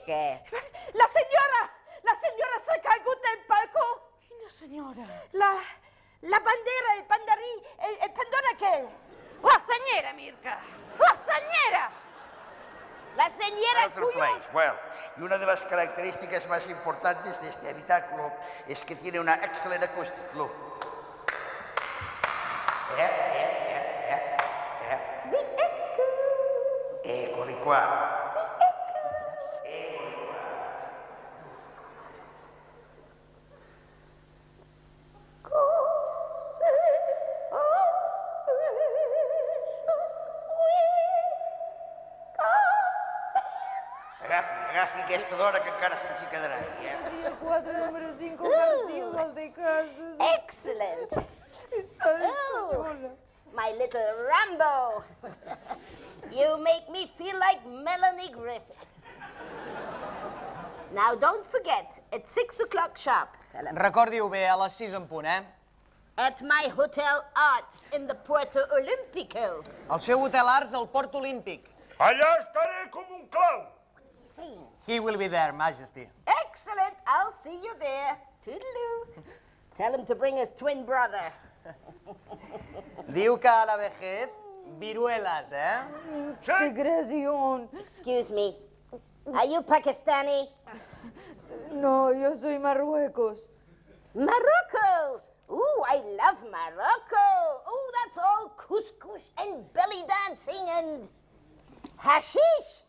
què? La senyora s'ha caigut del balcó. Quina senyora? La bandera, el panderí, el pendón aquell. La senyera, Mirka! La senyera! La señora Other place. Well, y una de las características más importantes de este habitáculo es que tiene una excelente acústica. Look. The echo. Eccoli qua. The echo. Agafi aquesta d'hora que encara se'ns hi quedarà. Dia 4, número 5, García Valdecasas. Excellent. Oh, my little Rambo. You make me feel like Melanie Griffith. Now, don't forget, at 6 o'clock sharp. Recordi-ho bé, a les 6 en punt, eh? At my Hotel Arts in the Puerto Olímpico. El seu hotel Arts al Port Olímpic. Allà estaré com un clau. What's he saying? He will be there, Majesty. Excellent. I'll see you there. Toodaloo. Tell him to bring his twin brother. Diu que a la vejez, viruelas, eh? ¡Qué creación! Excuse me. Are you Pakistani? No, yo soy Marruecos. Morocco. Ooh, I love Morocco. Oh, that's all couscous and belly dancing and hashish.